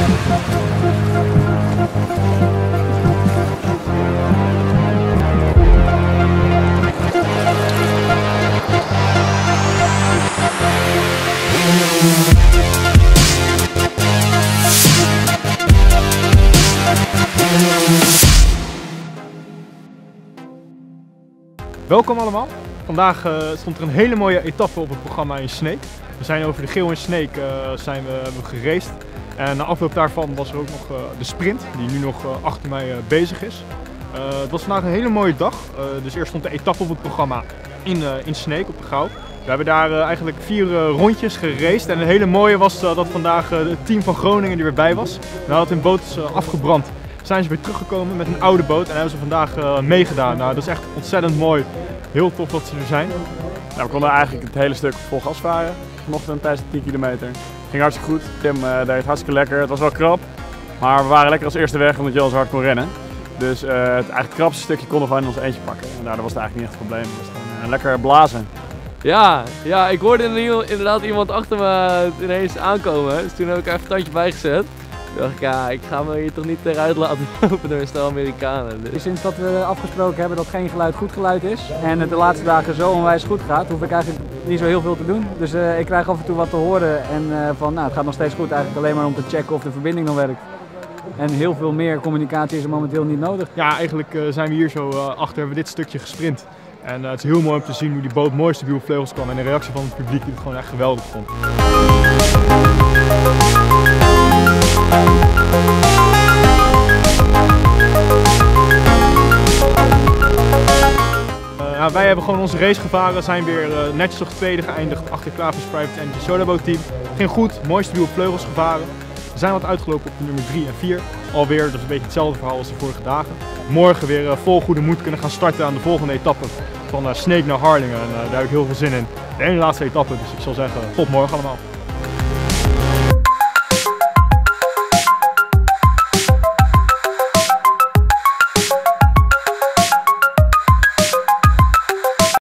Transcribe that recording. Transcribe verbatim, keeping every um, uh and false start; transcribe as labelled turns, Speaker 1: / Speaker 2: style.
Speaker 1: Welkom allemaal. Vandaag uh, stond er een hele mooie etappe op het programma in Sneek. We zijn over de Geel in Sneek uh, zijn we, hebben we geraced. En na afloop daarvan was er ook nog uh, de sprint, die nu nog uh, achter mij uh, bezig is. Uh, het was vandaag een hele mooie dag. Uh, dus eerst stond de etappe op het programma in, uh, in Sneek op de Gouw. We hebben daar uh, eigenlijk vier uh, rondjes geraced. En het hele mooie was uh, dat vandaag uh, het team van Groningen er weer bij was. Nadat hun boot is uh, afgebrand, zijn ze weer teruggekomen met een oude boot en hebben ze vandaag uh, meegedaan. Nou, dat is echt ontzettend mooi. Heel tof dat ze er zijn.
Speaker 2: Nou, we konden eigenlijk het hele stuk vol gas varen vanochtend tijdens de tien kilometer. Ging hartstikke goed. Tim uh, deed hartstikke lekker. Het was wel krap, maar we waren lekker als eerste weg omdat Jan zo hard kon rennen. Dus uh, het eigenlijk krapste stukje konden we in ons eentje pakken. En daardoor was het eigenlijk niet echt het probleem. Het was gewoon uh, lekker blazen.
Speaker 3: Ja, ja, ik hoorde inderdaad iemand achter me ineens aankomen. Dus toen heb ik even een tandje bijgezet. Toen dacht ik, ja, ik ga me hier toch niet eruit laten lopen door een stel Amerikanen. Dus.
Speaker 4: Sinds dat we afgesproken hebben dat geen geluid goed geluid is en het de laatste dagen zo onwijs goed gaat, hoef ik eigenlijk niet zo heel veel te doen. Dus uh, ik krijg af en toe wat te horen en uh, van, nou, het gaat nog steeds goed, eigenlijk alleen maar om te checken of de verbinding nog werkt. En heel veel meer communicatie is er momenteel niet nodig.
Speaker 1: Ja, eigenlijk uh, zijn we hier zo uh, achter, hebben we dit stukje gesprint. En uh, het is heel mooi om te zien hoe die boot mooi stabiel op vleugels kwam en de reactie van het publiek die het gewoon echt geweldig vond. Uh, wij hebben gewoon onze race gevaren, zijn weer uh, netjes nog tweede geëindigd achter Klaver's Private Energy Soloboot team. Ging goed, mooi stabiel op vleugels gevaren. We zijn wat uitgelopen op de nummer drie en vier. Alweer, dat is een beetje hetzelfde verhaal als de vorige dagen. Morgen weer uh, vol goede moed kunnen gaan starten aan de volgende etappe van uh, Sneek naar Harlingen. En uh, daar heb ik heel veel zin in. De ene laatste etappe, dus ik zal zeggen tot morgen allemaal.